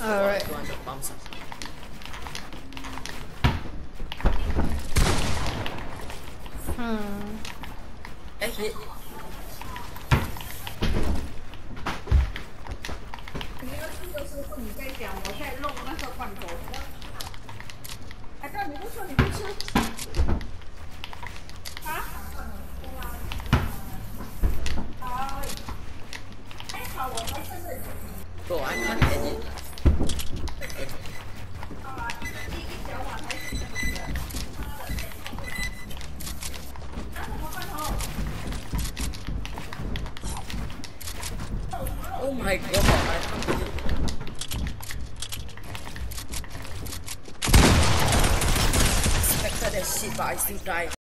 Alright. Eh, hit. 你在讲，我在弄那个罐头。哎，对，你不说你不吃。啊？好。还好我们真的。 Bro, I can't edit. 一小碗还是这么吃。拿什么罐头 Oh my god, I can't believe it. Expected that shit, but I still died.